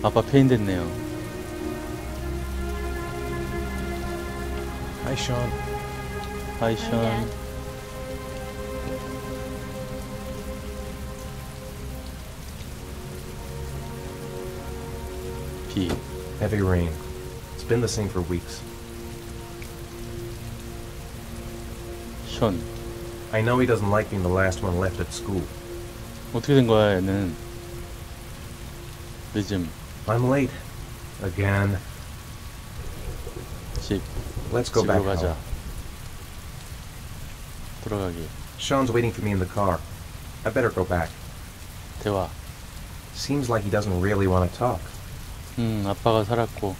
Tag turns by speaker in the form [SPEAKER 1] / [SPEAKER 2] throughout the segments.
[SPEAKER 1] 아빠 페인됐네요.
[SPEAKER 2] Hi, Sean.
[SPEAKER 1] 하이
[SPEAKER 3] Hi,
[SPEAKER 1] 션.
[SPEAKER 3] Dad.
[SPEAKER 1] 비.
[SPEAKER 2] Heavy rain. It's been the same for weeks.
[SPEAKER 1] 션.
[SPEAKER 2] I know he doesn't like being the last one left at school.
[SPEAKER 1] 어떻게 된 거야 얘는? 늦음.
[SPEAKER 2] I'm late. Again.
[SPEAKER 1] 집.
[SPEAKER 2] Let's go back
[SPEAKER 1] 집으로 가자.
[SPEAKER 2] home.
[SPEAKER 1] 돌아가기.
[SPEAKER 2] Sean's waiting for me in the car. I better go back.
[SPEAKER 1] 대화.
[SPEAKER 2] Seems like he doesn't really want to talk.
[SPEAKER 1] 아빠가 살았고.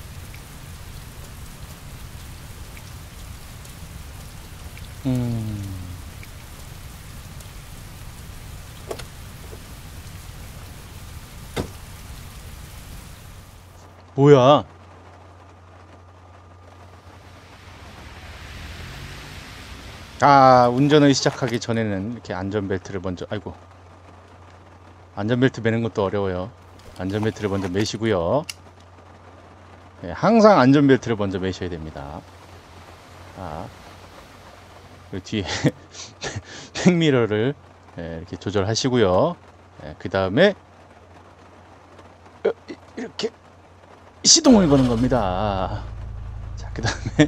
[SPEAKER 1] 뭐야? 운전을 시작하기 전에는 이렇게 안전벨트를 먼저, 아이고. 안전벨트 매는 것도 어려워요. 안전벨트를 먼저 매시고요. 네, 항상 안전벨트를 먼저 매셔야 됩니다. 그리고 뒤에 백미러를 이렇게 조절하시고요. 그 다음에 이렇게 시동을 거는 겁니다. 자, 그 다음에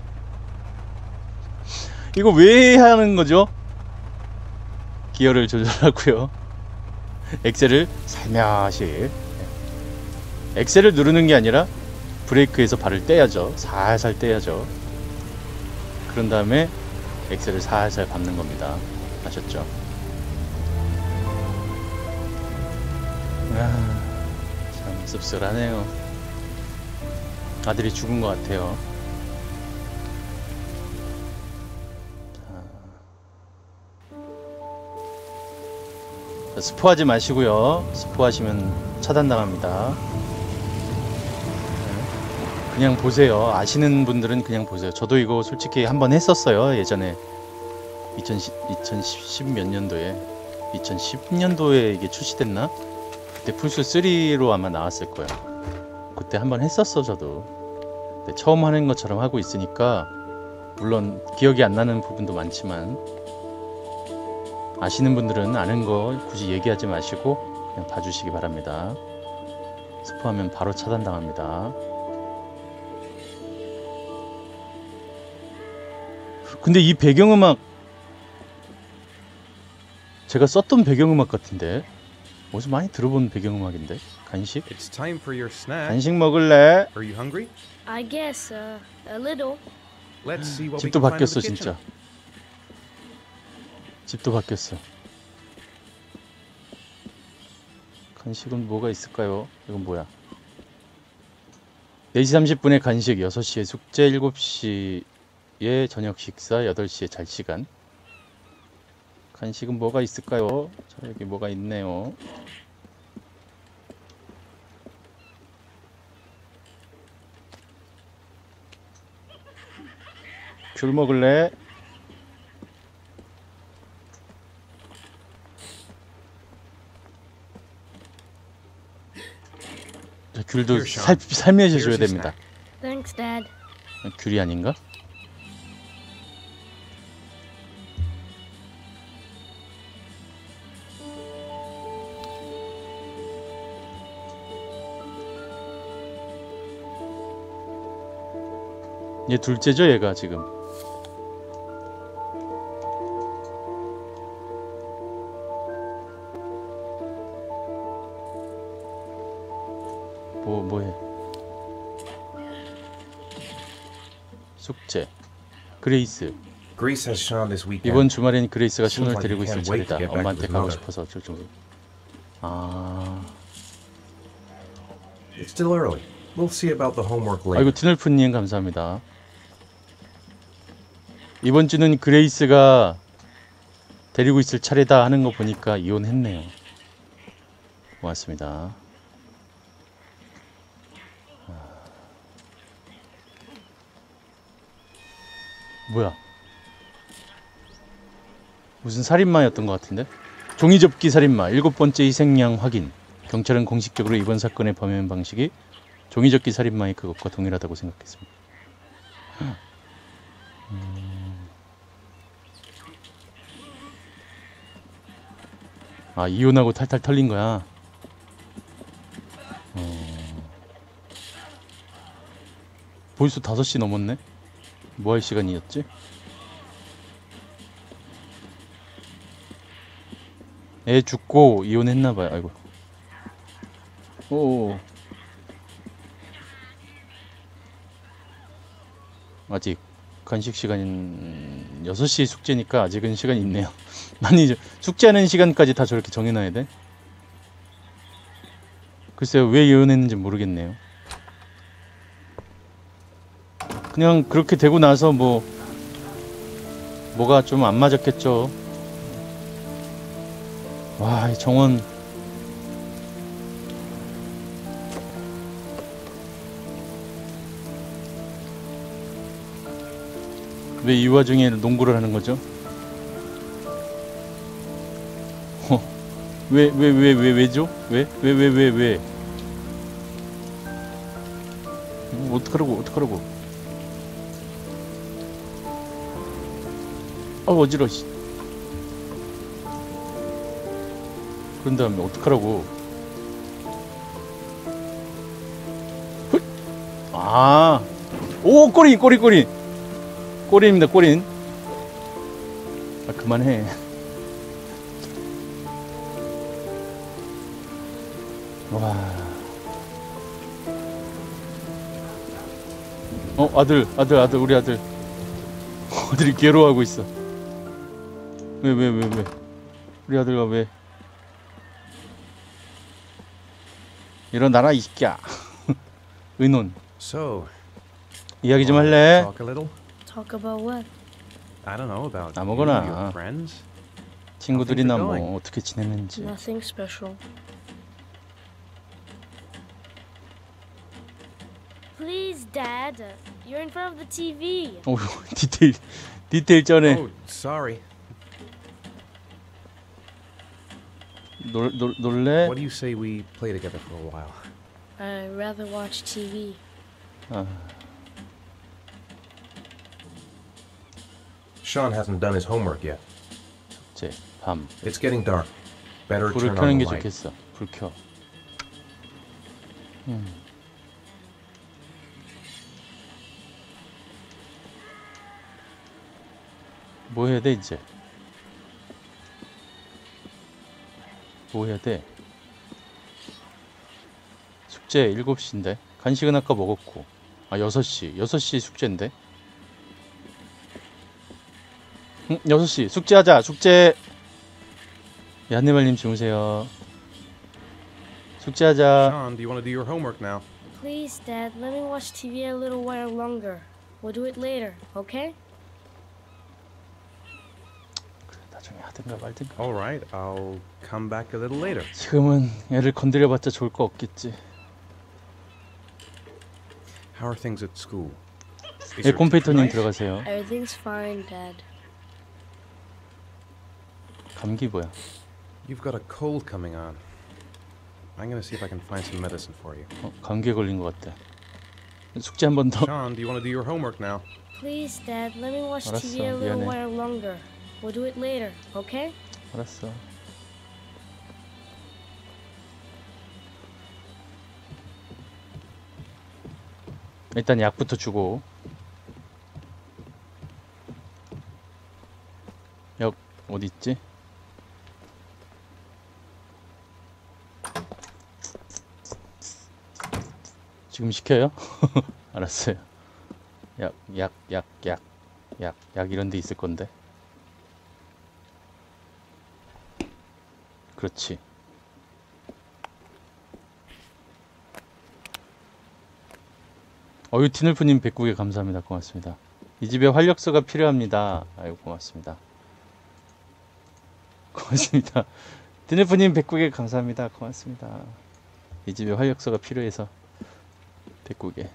[SPEAKER 1] 이거 왜 하는 거죠? 기어를 조절하고요. 엑셀을 살며시. 엑셀을 누르는 게 아니라 브레이크에서 발을 떼야죠. 살살 떼야죠. 그런 다음에 엑셀을 살살 밟는 겁니다. 아셨죠? 참 씁쓸하네요. 아들이 죽은 것 같아요. 스포하지 마시고요. 스포하시면 차단당합니다. 그냥 보세요. 아시는 분들은 그냥 보세요. 저도 이거 솔직히 한번 했었어요. 예전에 2010 몇 년도에 2010년도에 이게 출시됐나? 그때 플스3로 아마 나왔을 거예요. 그때 한번 했었어 저도. 근데 처음 하는 것처럼 하고 있으니까 물론 기억이 안 나는 부분도 많지만 아시는 분들은 아는 거 굳이 얘기하지 마시고 그냥 봐주시기 바랍니다. 스포하면 바로 차단당합니다. 근데 이 배경음악 제가 썼던 배경음악 같은데 어디서 많이 들어본 배경음악인데? 간식?
[SPEAKER 2] It's time for your snack.
[SPEAKER 1] 간식 먹을래?
[SPEAKER 2] Are you hungry?
[SPEAKER 3] I guess, a little.
[SPEAKER 2] Let's see what we
[SPEAKER 1] 집도
[SPEAKER 2] can find in
[SPEAKER 1] 바뀌었어
[SPEAKER 2] the kitchen.
[SPEAKER 1] 진짜. 집도 바뀌었어. 간식은 뭐가 있을까요? 이건 뭐야? 4시 30분에 간식, 6시에 숙제, 7시에 저녁 식사, 8시에 잘 시간. 간식은 뭐가 있을까요? 자, 여기 뭐가 있네요. 귤 먹을래? 귤도 삶에서 줘야 됩니다.
[SPEAKER 3] Thanks, Dad.
[SPEAKER 1] 귤이 아닌가? 얘 둘째죠, 얘가 지금. 뭐해? 숙제. 그레이스.
[SPEAKER 2] Grace has Sean this weekend.
[SPEAKER 1] 이번 주말엔 그레이스가
[SPEAKER 2] Seems
[SPEAKER 1] 션을
[SPEAKER 2] like
[SPEAKER 1] 데리고
[SPEAKER 2] he
[SPEAKER 1] 있을
[SPEAKER 2] can't wait to
[SPEAKER 1] 차례다.
[SPEAKER 2] get back
[SPEAKER 1] 엄마한테
[SPEAKER 2] to his
[SPEAKER 1] 가고
[SPEAKER 2] mother.
[SPEAKER 1] 싶어서 어쩔 정도.
[SPEAKER 2] It's still early. We'll see about the homework
[SPEAKER 1] 아이고
[SPEAKER 2] later.
[SPEAKER 1] 티널프님 감사합니다. 이번 주는 그레이스가 데리고 있을 차례다 하는 거 보니까 이혼했네요. 고맙습니다. 뭐야? 무슨 살인마였던 것 같은데? 종이접기 살인마 7번째 희생양 확인. 경찰은 공식적으로 이번 사건의 범행 방식이 종이접기 살인마의 그것과 동일하다고 생각했습니다. 아, 이혼하고 탈탈 털린 거야. 벌써 5시 넘었네? 뭐 할 시간이었지? 애 죽고 이혼했나봐요. 아이고. 오. 아직 간식 시간인 6시 숙제니까 아직은 시간이 있네요. 아니, 숙제하는 시간까지 다 저렇게 정해놔야 돼? 글쎄요, 왜 이혼했는지 모르겠네요. 그냥 그렇게 되고 나서 뭐가 좀 안 맞았겠죠. 와, 이 정원. 왜 이 와중에 농구를 하는 거죠? 왜죠? 왜? 어떡하라고. 어지러워. 그런 다음에 어떡하라고. 아, 오, 꼬린. 꼬린입니다, 꼬린. 아, 그만해. 와. 아들, 우리 아들. 아들이 괴로워하고 있어. 왜. 우리 아들가 왜. 일어나라, 이 새끼야. 의논.
[SPEAKER 2] So,
[SPEAKER 1] 이야기 좀
[SPEAKER 2] wanna
[SPEAKER 1] 할래?
[SPEAKER 2] talk a little?
[SPEAKER 3] Talk about what?
[SPEAKER 2] I don't know about
[SPEAKER 1] 아무거나.
[SPEAKER 2] you, your friends.
[SPEAKER 1] 친구들이나
[SPEAKER 2] How things are
[SPEAKER 1] 뭐 어떻게 지냈는지.
[SPEAKER 3] Nothing special. Please, Dad. You're in front of the TV.
[SPEAKER 1] 오, 디테일 쩌네.
[SPEAKER 2] Oh, sorry.
[SPEAKER 1] 놀래?
[SPEAKER 2] What do you say we play together for a while?
[SPEAKER 3] I'd rather watch TV.
[SPEAKER 1] 아,
[SPEAKER 2] Sean hasn't done his homework yet.
[SPEAKER 1] 제 밤.
[SPEAKER 2] It's getting dark. Better
[SPEAKER 1] 불을
[SPEAKER 2] turn
[SPEAKER 1] 켜는
[SPEAKER 2] on
[SPEAKER 1] 게
[SPEAKER 2] the light.
[SPEAKER 1] 좋겠어. 불 켜. 뭐 해야 돼 이제? 뭐 해야 돼? 숙제 7시인데 간식은 아까 먹었고. 아, 6시 숙제인데. 6시 숙제하자. 숙제. 얀네말님 주무세요. 숙제하자.
[SPEAKER 2] Sean, do you want to do your homework now?
[SPEAKER 3] Please, Dad. Let me watch TV a little while longer. We'll do it later, okay?
[SPEAKER 1] 나중에 하든가 말든가.
[SPEAKER 2] All right, I'll come back a little later.
[SPEAKER 1] 지금은 애를 건드려봤자 좋을 거 없겠지.
[SPEAKER 2] How are things at school? Is
[SPEAKER 1] 예,
[SPEAKER 2] your
[SPEAKER 1] 컴퓨터님
[SPEAKER 2] teacher nice?
[SPEAKER 1] 들어가세요.
[SPEAKER 3] Everything's fine, Dad.
[SPEAKER 1] 감기 뭐야?
[SPEAKER 2] You've got a cold coming on. I'm gonna see if I can find some medicine for you.
[SPEAKER 1] 감기에 걸린 것 같아. 숙제 한 번 더.
[SPEAKER 2] Sean, do you want to do your homework now?
[SPEAKER 3] Please, Dad. Let me watch
[SPEAKER 1] 알았어,
[SPEAKER 3] TV a little
[SPEAKER 1] 미안해.
[SPEAKER 3] while longer. We'll do it later, okay?
[SPEAKER 1] 알았어. 일단 약부터 주고. 약 어디 있지? 지금 시켜요? 알았어요. 약 이런 데 있을 건데. 그렇지. 티늘프님 109개 감사합니다. 고맙습니다. 이 집에 활력소가 필요합니다. 아이고 고맙습니다. 고맙습니다. 티늘프님 109개 감사합니다. 고맙습니다. 이 집에 활력소가 필요해서 109개.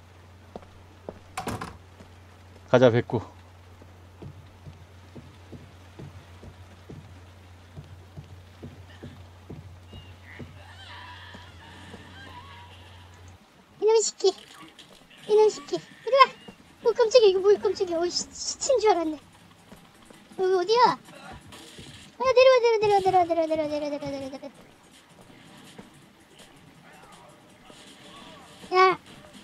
[SPEAKER 1] 가자 109.
[SPEAKER 4] 새끼. 이놈 새끼. 이리 와. 깜짝이야. 이거 뭐야, 깜짝이야. 시친 줄 알았네. 여기 어디야? 내려와. 야.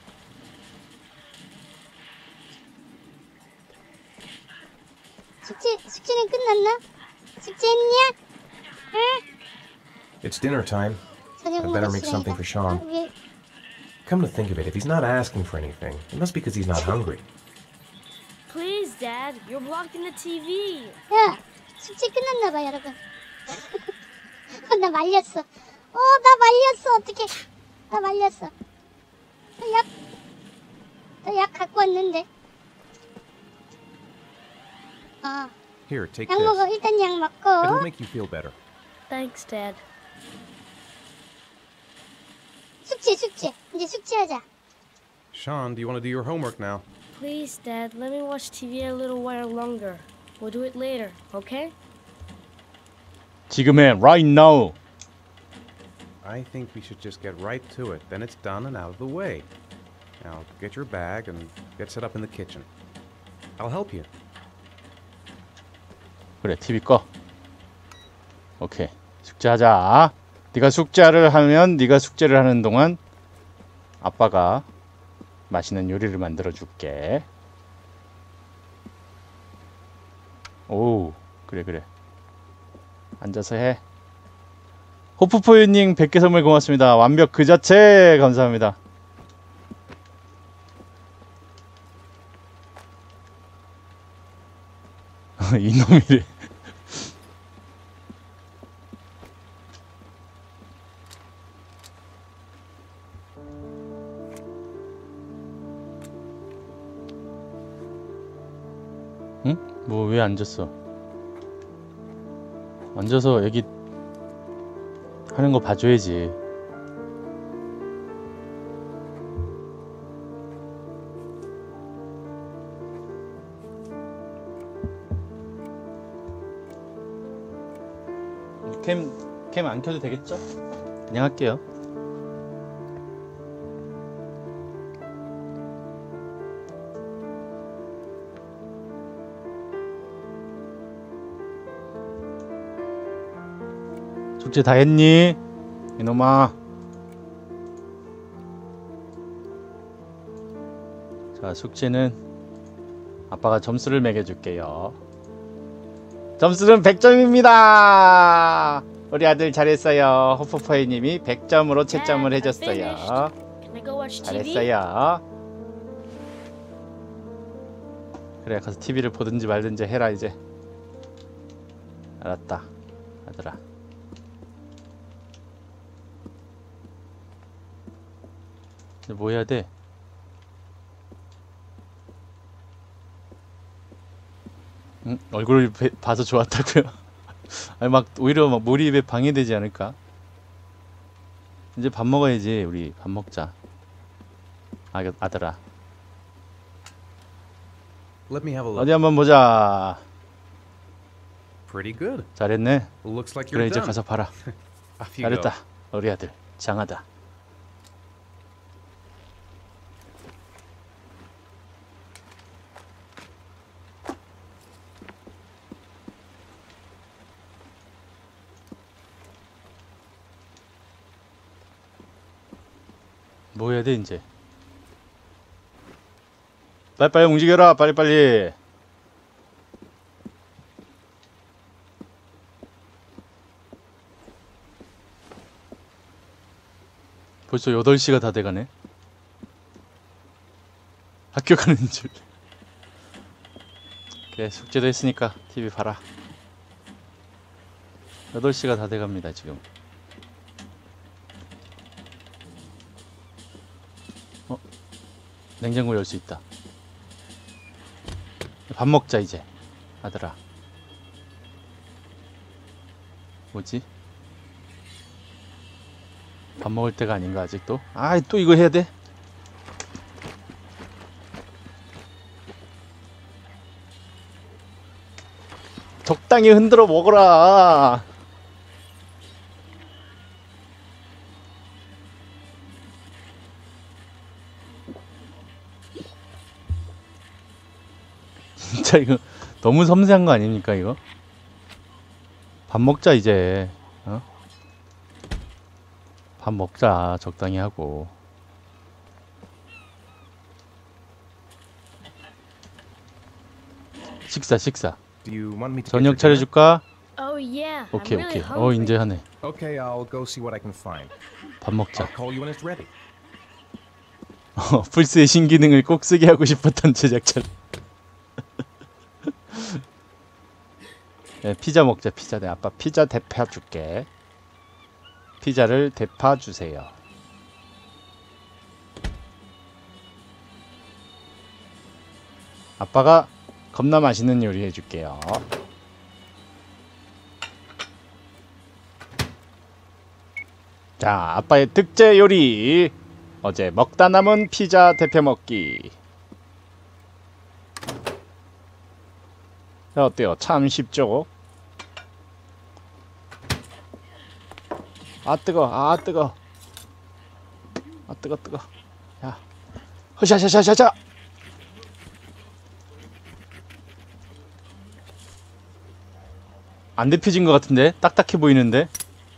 [SPEAKER 4] 숙제는 끝났나? 숙제했냐? 응?
[SPEAKER 2] It's dinner time.
[SPEAKER 4] 저녁
[SPEAKER 2] I better make
[SPEAKER 4] 먹었어야겠다.
[SPEAKER 2] something for Sean.
[SPEAKER 4] 왜?
[SPEAKER 2] Come to think of it, if he's not asking for anything, it must be because he's not hungry.
[SPEAKER 3] Please, Dad. You're blocking the TV.
[SPEAKER 4] 야, 숙제 끝났나봐, 여러분. 나 말렸어. 나 말렸어. 어떡해. 나 말렸어. 나 약 갖고 왔는데.
[SPEAKER 2] Here, take
[SPEAKER 4] 약 먹어.
[SPEAKER 2] this.
[SPEAKER 4] 일단 약
[SPEAKER 2] It'll
[SPEAKER 4] 먹고.
[SPEAKER 2] make you feel better.
[SPEAKER 3] Thanks, Dad.
[SPEAKER 4] 숙제. 이제 숙제하자.
[SPEAKER 2] Sean, do you want to do your homework now?
[SPEAKER 3] Please, Dad. Let me watch TV a little while longer. We'll do it later, okay?
[SPEAKER 1] 지금 해. Right now.
[SPEAKER 2] I think we should just get right to it. Then it's done and out of the way. Now, get your bag and get set up in the kitchen. I'll help you.
[SPEAKER 1] 그래, TV 꺼. 오케이. 숙제하자. 네가 숙제를 하면 네가 숙제를 하는 동안 아빠가 맛있는 요리를 만들어 줄게. 오, 그래. 앉아서 해. 호프포유님 100개 선물 고맙습니다. 완벽 그 자체 감사합니다. 이놈이래. 응? 뭐 왜 앉았어? 앉아서 애기 하는 거 봐줘야지. 캠 안 켜도 되겠죠? 그냥 할게요. 숙제 다 했니? 이놈아. 자, 숙제는 아빠가 점수를 매겨줄게요. 점수는 100점입니다. 우리 아들 잘했어요. 호프파이님이 100점으로 채점을 해줬어요.
[SPEAKER 3] Can I go watch TV?
[SPEAKER 1] 잘했어요. 그래, 가서 TV를 보든지 말든지 해라 이제. 알았다, 아들아. 이제 뭐 해야 돼? 응? 얼굴을 봐서 좋았다고요? 아니 막 오히려 막 몰입에 방해되지 않을까? 이제 밥 먹어야지. 우리 밥 먹자. 아들아.
[SPEAKER 2] Let me have a look.
[SPEAKER 1] 어디 한번 보자.
[SPEAKER 2] Pretty good.
[SPEAKER 1] 잘했네.
[SPEAKER 2] Looks like
[SPEAKER 1] 그래
[SPEAKER 2] you're
[SPEAKER 1] 이제
[SPEAKER 2] done.
[SPEAKER 1] 가서 봐라.
[SPEAKER 2] Off you go.
[SPEAKER 1] 잘했다. 우리 아들 장하다. 뭐 해야 돼 이제? 빨리빨리 움직여라. 빨리빨리. 벌써 8시가 다 돼가네. 학교 가는 줄. 그래, 숙제도 했으니까 TV 봐라. 8시가 다 돼갑니다 지금. 냉장고 열 수 있다. 밥 먹자 이제 아들아. 뭐지? 밥 먹을 때가 아닌가 아직도? 아, 또 이거 해야 돼? 적당히 흔들어 먹어라. 진짜 이거 너무 섬세한 거 아닙니까 이거? 밥 먹자 이제. 어? 밥 먹자 적당히 하고. 식사.
[SPEAKER 2] Do you want me to get your
[SPEAKER 1] 저녁
[SPEAKER 2] dinner?
[SPEAKER 1] 차려줄까?
[SPEAKER 3] Oh yeah.
[SPEAKER 1] 오케이
[SPEAKER 3] I'm really
[SPEAKER 1] 오케이.
[SPEAKER 3] hungry.
[SPEAKER 1] 이제 하네.
[SPEAKER 2] Okay, I'll go see what I can find.
[SPEAKER 1] 밥 먹자.
[SPEAKER 2] I'll call you when it's ready.
[SPEAKER 1] 플스의 신기능을 꼭 쓰게 하고 싶었던 제작자. 네, 피자 먹자. 피자. 내 아빠 피자 대파 줄게. 피자를 대파 주세요. 아빠가 겁나 맛있는 요리 해줄게요. 자, 아빠의 특제 요리. 어제 먹다 남은 피자 대패 먹기. 자, 어때요? 참 쉽죠? 아 뜨거, 아 뜨거, 아 뜨거. 야, 허샤샤샤샤샤. 안 데펴진 것 같은데? 딱딱해 보이는데?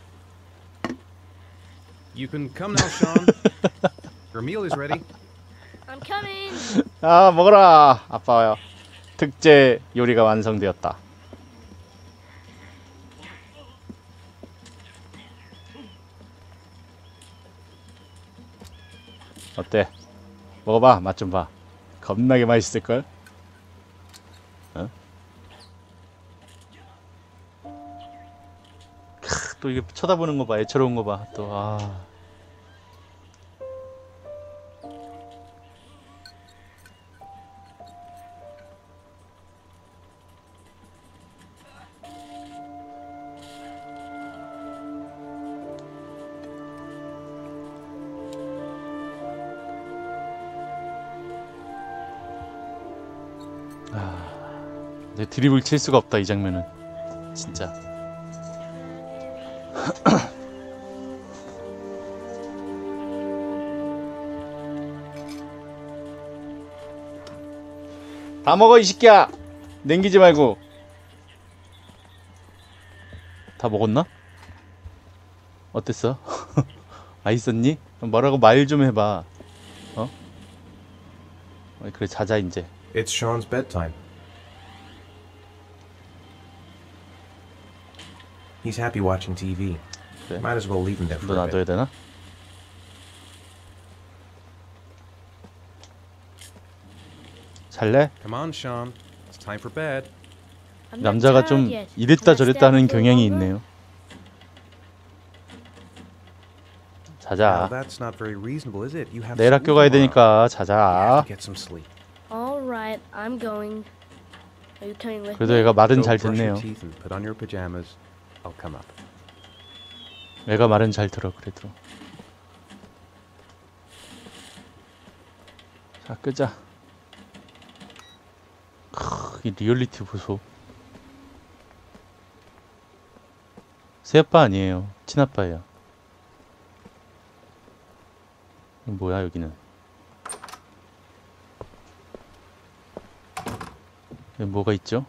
[SPEAKER 2] You can come now, Sean. Your meal is ready.
[SPEAKER 3] I'm coming.
[SPEAKER 1] 아, 먹어라. 아빠요. 특제 요리가 완성되었다. 어때? 먹어봐. 맛 좀 봐. 겁나게 맛있을걸? 어? 또 이게 쳐다보는 거 봐. 애처로운 거 봐. 또 아. 내 드립을 칠 수가 없다 이 장면은 진짜. 다 먹어 이 새끼야. 냉기지 말고. 다 먹었나? 어땠어? 맛있었니? 뭐라고 말 좀 해봐. 어? 그래 자자 이제.
[SPEAKER 2] It's Sean's bedtime. He's happy watching TV.
[SPEAKER 1] 그래.
[SPEAKER 2] Might as well leave him there
[SPEAKER 1] 너
[SPEAKER 2] for a
[SPEAKER 1] 놔둬야
[SPEAKER 2] bit.
[SPEAKER 1] 되나? 잘래?
[SPEAKER 2] Come on, Sean. It's time for bed.
[SPEAKER 3] I'm not
[SPEAKER 1] 남자가
[SPEAKER 3] tired
[SPEAKER 1] 좀
[SPEAKER 3] yet.
[SPEAKER 1] 이랬다
[SPEAKER 3] Can I stay
[SPEAKER 1] 저랬다 하는
[SPEAKER 3] up a little
[SPEAKER 1] 경향이
[SPEAKER 3] longer?
[SPEAKER 1] 있네요.
[SPEAKER 2] Now,
[SPEAKER 1] 자자.
[SPEAKER 2] that's not very reasonable, is it? You have
[SPEAKER 1] 내일
[SPEAKER 2] school
[SPEAKER 1] 학교 가야
[SPEAKER 2] tomorrow.
[SPEAKER 1] 되니까
[SPEAKER 2] You have
[SPEAKER 1] 자자.
[SPEAKER 2] to get some sleep.
[SPEAKER 3] All right, I'm going. Are you coming with
[SPEAKER 1] 그래도
[SPEAKER 3] me?
[SPEAKER 1] 얘가 말은
[SPEAKER 2] Go
[SPEAKER 1] 잘
[SPEAKER 2] brush your
[SPEAKER 1] 듣네요.
[SPEAKER 2] teeth and put on your pajamas. I'll come up.
[SPEAKER 1] 얘가 말은 잘 들어 그래도. 자 끄자. 이 리얼리티 보소. 새아빠 아니에요. 친아빠예요. 이거 뭐야 여기는? 여기 뭐가 있죠?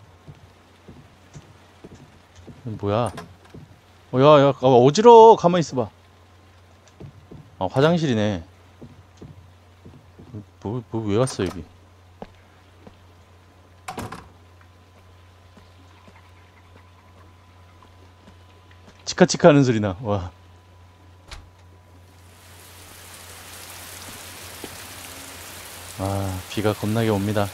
[SPEAKER 1] 여기 뭐야? 야야 어지러워. 가만히 있어봐. 아 화장실이네. 뭐 왜 왔어 여기? 치카치카 하는 소리 나. 와. 아 비가 겁나게 옵니다.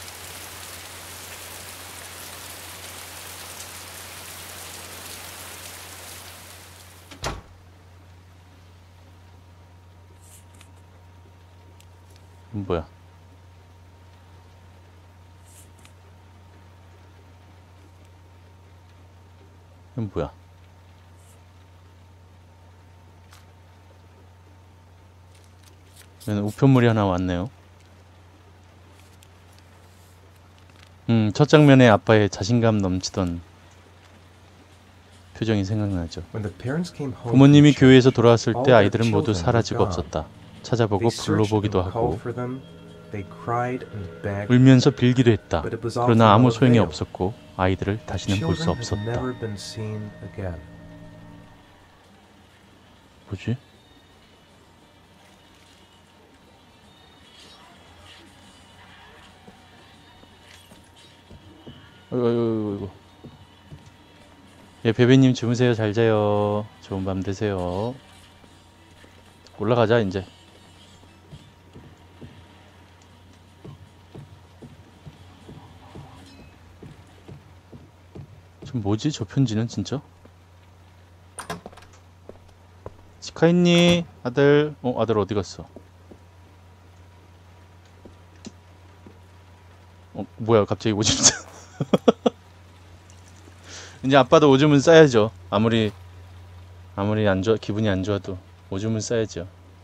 [SPEAKER 1] 뭐야? 이건 뭐야? 여기는 우편물이 하나 왔네요. 첫 장면에 아빠의 자신감 넘치던 표정이 생각나죠.
[SPEAKER 2] When the parents came home
[SPEAKER 1] 부모님이
[SPEAKER 2] from church,
[SPEAKER 1] 교회에서 돌아왔을 때
[SPEAKER 2] all their
[SPEAKER 1] 아이들은 모두
[SPEAKER 2] children were
[SPEAKER 1] 사라지고
[SPEAKER 2] gone.
[SPEAKER 1] 없었다. 찾아보고
[SPEAKER 2] They searched
[SPEAKER 1] 불러보기도
[SPEAKER 2] and called
[SPEAKER 1] 하고
[SPEAKER 2] for them,
[SPEAKER 5] They cried and begged,
[SPEAKER 1] 울면서 빌기도 했다.
[SPEAKER 5] but it was all
[SPEAKER 1] 그러나
[SPEAKER 5] to
[SPEAKER 1] 아무
[SPEAKER 5] no
[SPEAKER 1] 소용이
[SPEAKER 5] avail.
[SPEAKER 1] 없었고 아이들을 다시는 볼 수
[SPEAKER 5] Children had
[SPEAKER 1] 없었다.
[SPEAKER 5] never been seen again.
[SPEAKER 1] 뭐지? 어이구. 예, 베베님 주무세요. 잘 자요. 좋은 밤 되세요. 올라가자 이제. 좀 뭐지 저 편지는 진짜? 치카있니? 아들. 아들 어디 갔어? 뭐야 갑자기 오줌 싸. 이제 아빠도 오줌은 싸야죠. 아무리 안 좋아 기분이 안 좋아도 오줌은 싸야죠.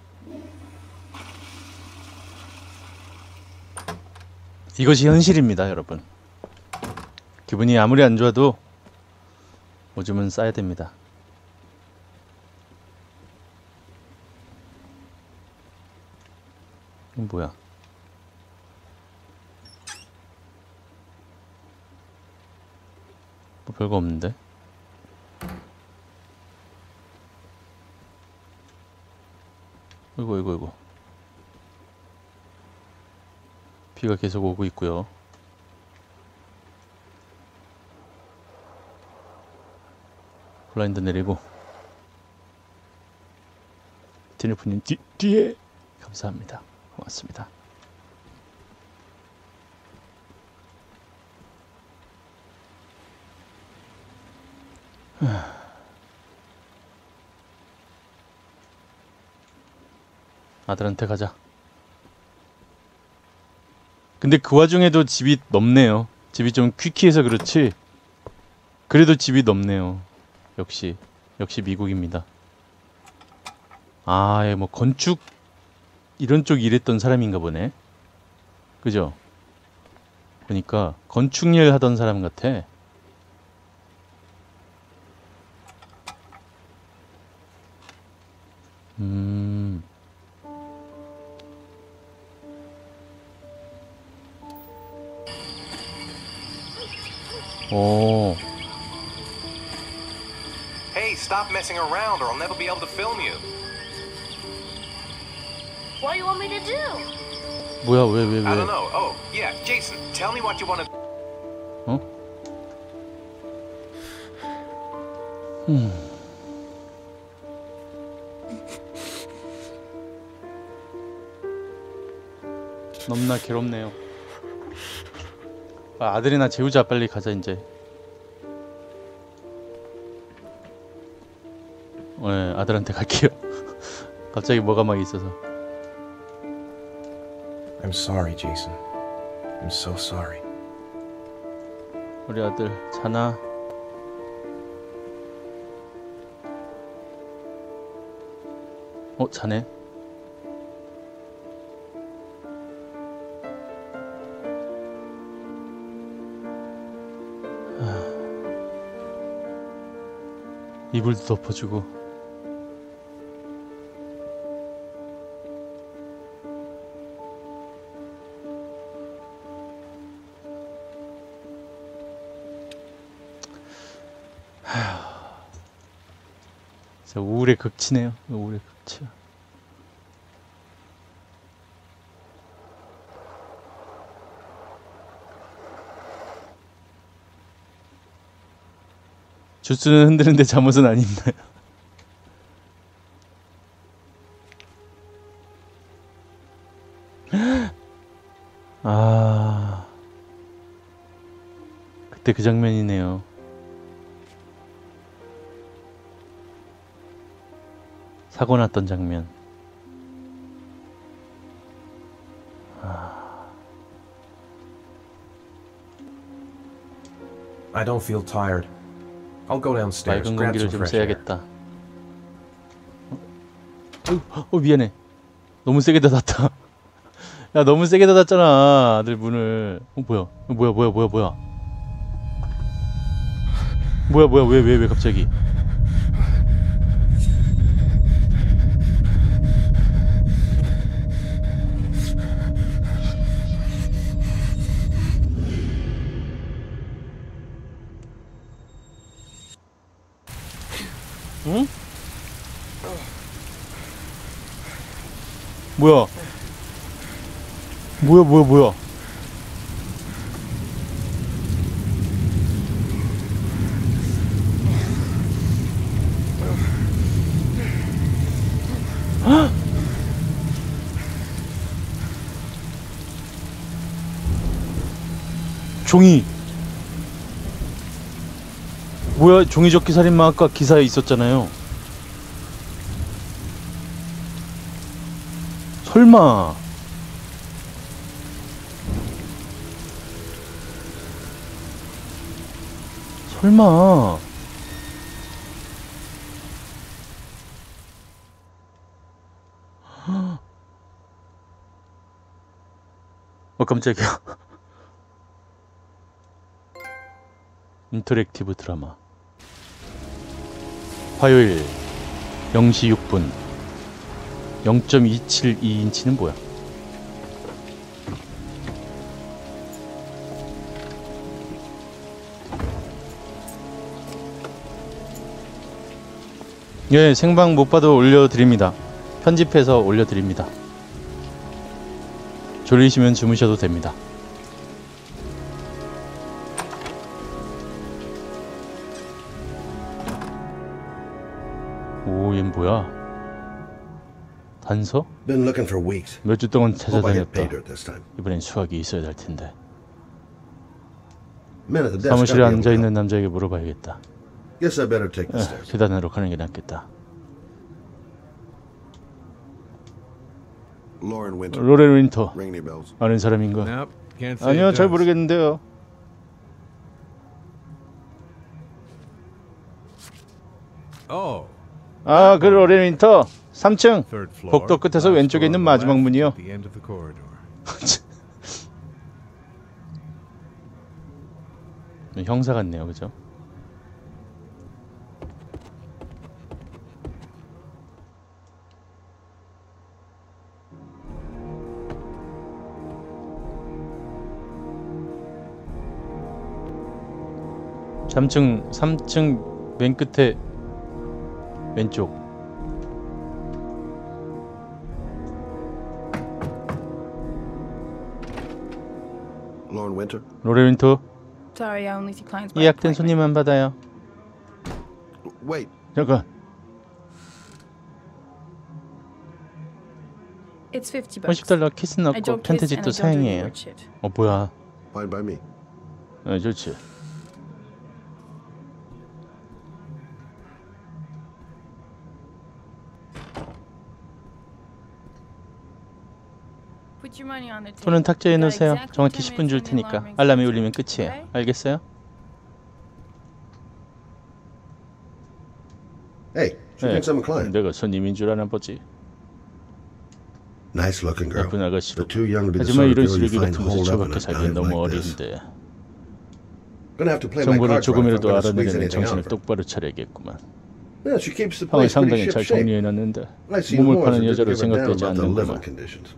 [SPEAKER 1] 이것이 현실입니다, 여러분. 기분이 아무리 안 좋아도 오줌은 싸야 됩니다. 이건 뭐야? 뭐 별거 없는데? 이거 비가 계속 오고 있고요. 블라인드 내리고 티니프님 뒤에 감사합니다. 고맙습니다. 아들한테 가자. 근데 그 와중에도 집이 넓네요. 집이 좀 퀴퀴해서 그렇지 그래도 집이 넓네요. 역시 미국입니다. 뭐 건축 이런 쪽 일했던 사람인가 보네. 그죠? 보니까 건축일 하던 사람 같아. 오.
[SPEAKER 6] Hey, stop messing around or I'll never be able to film you.
[SPEAKER 3] What do you want me to do?
[SPEAKER 1] 뭐야 왜?
[SPEAKER 6] I don't know. Oh, yeah, Jason, tell me what you want to... 너무나 괴롭네요. 아들이나 재우자. 빨리 가자 이제. 네, 아들한테 갈게요. 갑자기 뭐가 막 있어서.
[SPEAKER 5] I'm sorry, Jason. I'm so sorry.
[SPEAKER 1] 우리 아들 자나? 자네? 이불도 덮어주고. 진짜 우울의 극치네요. 우울의 극치야. 주스는 흔드는데 잠옷은 안 입나요? 그때 그 장면이네요. 사고 났던 장면.
[SPEAKER 5] I don't feel tired. I'll go downstairs,
[SPEAKER 1] 맑은
[SPEAKER 5] grab
[SPEAKER 1] 공기를
[SPEAKER 5] some
[SPEAKER 1] 좀
[SPEAKER 5] fresh air.
[SPEAKER 1] 쐬야겠다. 미안해. 너무 세게 닫았다. 야, 너무 세게 닫았잖아. 아들 문을. 뭐야? 왜 갑자기? 응? 뭐야? 뭐야? 헉! 종이. 뭐야? 종이접기 살인마 아까 기사에 있었잖아요. 설마. 설마. 깜짝이야. 인터랙티브 드라마. 화요일 0시 6분. 0.272인치는 뭐야? 예, 생방 못 봐도 올려드립니다. 편집해서 올려드립니다. 졸리시면 주무셔도 됩니다. 오, 얘는 뭐야? 단서?
[SPEAKER 7] Been looking for weeks.
[SPEAKER 1] 몇 주 동안
[SPEAKER 7] Hope I get
[SPEAKER 1] 찾아다녔다.
[SPEAKER 7] paid dirt this time.
[SPEAKER 1] 이번엔 수학이 있어야 될 텐데.
[SPEAKER 7] Men at the desk.
[SPEAKER 1] 사무실에
[SPEAKER 7] gotta be able to
[SPEAKER 1] 앉아있는
[SPEAKER 7] help.
[SPEAKER 1] 남자에게 물어봐야겠다.
[SPEAKER 7] Guess I better take the stairs.
[SPEAKER 1] 계단으로 가는 게 낫겠다.
[SPEAKER 7] Lauren Winter.
[SPEAKER 1] 로렌 윈터.
[SPEAKER 7] Ring any bells?
[SPEAKER 1] 아는 사람인가?
[SPEAKER 2] Nope, can't say
[SPEAKER 1] 아니요,
[SPEAKER 2] it
[SPEAKER 1] 잘
[SPEAKER 2] does.
[SPEAKER 1] 모르겠는데요.
[SPEAKER 2] Oh,
[SPEAKER 1] 아, 그 로렌 윈터. 3층.
[SPEAKER 2] third floor.
[SPEAKER 1] 복도 끝에서
[SPEAKER 2] last
[SPEAKER 1] 왼쪽에
[SPEAKER 2] door
[SPEAKER 1] 있는
[SPEAKER 2] on the
[SPEAKER 1] 마지막
[SPEAKER 2] left,
[SPEAKER 1] 문이요.
[SPEAKER 2] at the end of the corridor.
[SPEAKER 1] 형사 같네요, 그죠? 삼층 맨 끝에 왼쪽.
[SPEAKER 7] Lauren Winter.
[SPEAKER 1] 로렌 윈터.
[SPEAKER 8] Sorry, I only see clients by
[SPEAKER 1] 예약된
[SPEAKER 8] appointment.
[SPEAKER 1] 손님만 받아요.
[SPEAKER 7] Wait.
[SPEAKER 1] 잠깐.
[SPEAKER 8] It's $50.
[SPEAKER 1] $50 키스
[SPEAKER 8] I
[SPEAKER 1] 넣고
[SPEAKER 8] don't kiss
[SPEAKER 1] 편지
[SPEAKER 8] and I
[SPEAKER 1] 또
[SPEAKER 8] don't do
[SPEAKER 1] 사양이에요.
[SPEAKER 8] weird shit.
[SPEAKER 1] 뭐야?
[SPEAKER 7] Fine by me.
[SPEAKER 1] 좋지.
[SPEAKER 8] Put your money on the table.
[SPEAKER 1] 손은 탁자에
[SPEAKER 8] You got
[SPEAKER 1] 놓으세요.
[SPEAKER 8] exactly
[SPEAKER 1] 정확히
[SPEAKER 8] 10
[SPEAKER 1] 10분 줄
[SPEAKER 8] minutes when the
[SPEAKER 1] 테니까
[SPEAKER 8] alarm rings
[SPEAKER 1] 알람이
[SPEAKER 8] to
[SPEAKER 1] 울리면
[SPEAKER 8] start,
[SPEAKER 1] 끝이에요.
[SPEAKER 8] okay?
[SPEAKER 1] 알겠어요?
[SPEAKER 7] Hey, she thinks I'm a client.
[SPEAKER 1] 내가 손님인 줄 아나 보지.
[SPEAKER 7] Nice looking girl.
[SPEAKER 1] 예쁜 아가씨로.
[SPEAKER 7] But too young to be the
[SPEAKER 1] 하지만
[SPEAKER 7] sort of
[SPEAKER 1] 이런
[SPEAKER 7] girl you
[SPEAKER 1] 쓰레기
[SPEAKER 7] find
[SPEAKER 1] 같은 곳에
[SPEAKER 7] holed up in
[SPEAKER 1] 처박혀
[SPEAKER 7] a
[SPEAKER 1] 살기엔
[SPEAKER 7] time
[SPEAKER 1] 너무
[SPEAKER 7] like this.
[SPEAKER 1] 어린데.
[SPEAKER 7] Gonna have to play my
[SPEAKER 1] 정보를
[SPEAKER 7] cards right if I'm
[SPEAKER 1] 조금이라도
[SPEAKER 7] gonna squeeze
[SPEAKER 1] 알아내려면
[SPEAKER 7] anything out
[SPEAKER 1] 정신을
[SPEAKER 7] of her.
[SPEAKER 1] 똑바로 차려야겠구만.
[SPEAKER 7] Yeah, she keeps the
[SPEAKER 1] 방을
[SPEAKER 7] place pretty
[SPEAKER 1] 상당히 잘
[SPEAKER 7] shipshape.
[SPEAKER 1] 정리해놨는데
[SPEAKER 7] I've seen
[SPEAKER 1] 몸을
[SPEAKER 7] whores
[SPEAKER 1] 파는
[SPEAKER 7] that didn't
[SPEAKER 1] 여자로
[SPEAKER 7] give a damn
[SPEAKER 1] 생각되지
[SPEAKER 7] about the living
[SPEAKER 1] 않는구만.
[SPEAKER 7] conditions.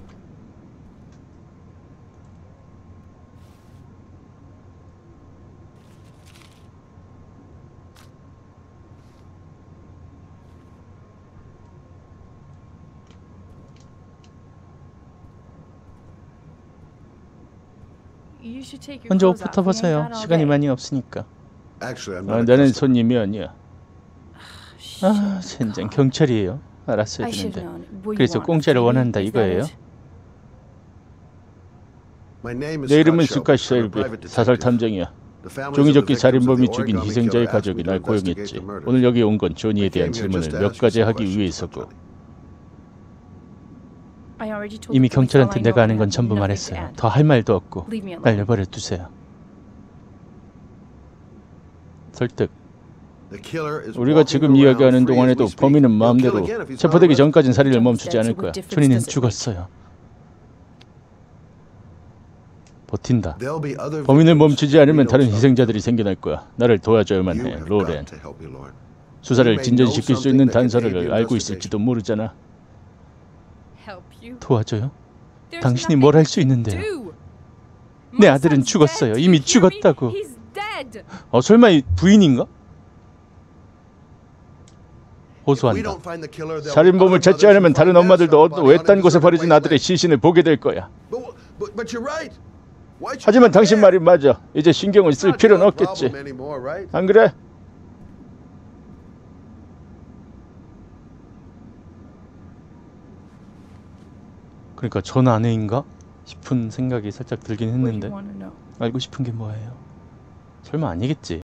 [SPEAKER 8] You should take your
[SPEAKER 1] 먼저
[SPEAKER 8] clothes
[SPEAKER 1] 옷부터
[SPEAKER 8] off. We ain't
[SPEAKER 1] 벗어요.
[SPEAKER 8] got all
[SPEAKER 1] 시간이
[SPEAKER 8] day.
[SPEAKER 1] 많이 없으니까.
[SPEAKER 7] Actually, I'm not a
[SPEAKER 1] 나는
[SPEAKER 7] customer.
[SPEAKER 1] 손님이 아니야. 아, 젠장 경찰이에요. 알았어야
[SPEAKER 8] I should
[SPEAKER 1] 되는데.
[SPEAKER 8] have known. What you
[SPEAKER 1] 그래서
[SPEAKER 8] want,
[SPEAKER 1] 공짜를
[SPEAKER 8] freebie?
[SPEAKER 1] 원한다
[SPEAKER 8] Is that
[SPEAKER 1] 이거예요?
[SPEAKER 8] it?
[SPEAKER 7] My name is
[SPEAKER 1] 내 이름은
[SPEAKER 7] Scott
[SPEAKER 1] 스카
[SPEAKER 7] Shelby. I'm a
[SPEAKER 1] 쉘비.
[SPEAKER 7] private
[SPEAKER 1] 사설
[SPEAKER 7] detective.
[SPEAKER 1] 탐정이야.
[SPEAKER 7] The families of the
[SPEAKER 1] 종이접기
[SPEAKER 7] victims of
[SPEAKER 1] 살인범이
[SPEAKER 7] the
[SPEAKER 1] 죽인
[SPEAKER 7] origami
[SPEAKER 1] 희생자의
[SPEAKER 7] killer asked
[SPEAKER 1] 가족이
[SPEAKER 7] me to
[SPEAKER 1] 날
[SPEAKER 7] investigate
[SPEAKER 1] 고용했지.
[SPEAKER 7] the murders.
[SPEAKER 1] 오늘 여기 온 건 조니에
[SPEAKER 7] I
[SPEAKER 1] 대한
[SPEAKER 7] came here just
[SPEAKER 1] 질문을
[SPEAKER 7] to
[SPEAKER 1] 몇
[SPEAKER 7] ask you
[SPEAKER 1] 가지
[SPEAKER 7] some
[SPEAKER 1] 하기
[SPEAKER 7] questions,
[SPEAKER 1] 위해서고.
[SPEAKER 7] Dr.
[SPEAKER 8] I already told
[SPEAKER 1] 이미
[SPEAKER 8] the police all
[SPEAKER 1] 경찰한테
[SPEAKER 8] I
[SPEAKER 1] 내가
[SPEAKER 8] know
[SPEAKER 1] 아는
[SPEAKER 8] and
[SPEAKER 1] 건
[SPEAKER 8] have
[SPEAKER 1] 전부
[SPEAKER 8] nothing to
[SPEAKER 1] 말했어요.
[SPEAKER 8] add.
[SPEAKER 1] 더 할 말도 없고
[SPEAKER 8] Leave me alone.
[SPEAKER 1] 날 내버려 두세요. 설득.
[SPEAKER 7] The killer is
[SPEAKER 1] 우리가
[SPEAKER 7] walking
[SPEAKER 1] 지금
[SPEAKER 7] around
[SPEAKER 1] 이야기하는
[SPEAKER 7] free as we
[SPEAKER 1] 동안에도
[SPEAKER 7] speak.
[SPEAKER 1] 범인은
[SPEAKER 7] He'll kill
[SPEAKER 1] 마음대로
[SPEAKER 7] again if he's
[SPEAKER 1] 체포되기
[SPEAKER 7] found
[SPEAKER 1] 전까진 살인을
[SPEAKER 8] Johnny
[SPEAKER 1] 멈추지
[SPEAKER 8] said,
[SPEAKER 1] 않을
[SPEAKER 8] so
[SPEAKER 1] 거야.
[SPEAKER 8] what difference
[SPEAKER 1] 조니는
[SPEAKER 8] does it make?
[SPEAKER 1] 죽었어요. 버틴다.
[SPEAKER 7] There'll be other
[SPEAKER 1] 범인을
[SPEAKER 7] victims
[SPEAKER 1] 멈추지
[SPEAKER 7] we
[SPEAKER 1] 않으면
[SPEAKER 7] don't
[SPEAKER 1] 다른
[SPEAKER 7] know.
[SPEAKER 1] 희생자들이 생겨날 거야. 나를 도와줘야만
[SPEAKER 7] You
[SPEAKER 1] 해,
[SPEAKER 7] have
[SPEAKER 1] 로렌.
[SPEAKER 7] got to help me, Lauren.
[SPEAKER 1] 수사를
[SPEAKER 7] You may know
[SPEAKER 1] 진전시킬 수 있는
[SPEAKER 7] something that can aid
[SPEAKER 1] 단서를
[SPEAKER 7] the
[SPEAKER 1] 알고
[SPEAKER 7] investigation.
[SPEAKER 1] 있을지도 모르잖아.
[SPEAKER 8] Help you?
[SPEAKER 1] 도와줘요?
[SPEAKER 8] There's
[SPEAKER 1] 당신이
[SPEAKER 8] nothing
[SPEAKER 1] 뭘 할
[SPEAKER 8] you
[SPEAKER 1] 수
[SPEAKER 8] can
[SPEAKER 1] 있는데요?
[SPEAKER 8] do.
[SPEAKER 1] 내
[SPEAKER 8] My
[SPEAKER 1] 아들은
[SPEAKER 8] son's
[SPEAKER 1] 죽었어요.
[SPEAKER 8] dead.
[SPEAKER 1] 이미
[SPEAKER 8] Do you hear me?
[SPEAKER 1] 죽었다고.
[SPEAKER 8] He's dead.
[SPEAKER 1] 설마 이 부인인가? 호소한다.
[SPEAKER 6] 살인범을 찾지 않으면 다른 엄마들도 외딴 곳에 버려진 아들의 시신을 보게 될 거야. 하지만 당신 말이 맞아. 이제 신경을 쓸 필요는 없겠지. 안 그래?
[SPEAKER 1] 그러니까 전 아내인가 싶은 생각이 살짝 들긴
[SPEAKER 8] What do
[SPEAKER 1] 했는데
[SPEAKER 8] you want to know?
[SPEAKER 1] 알고 싶은 게 뭐예요? 설마 아니겠지?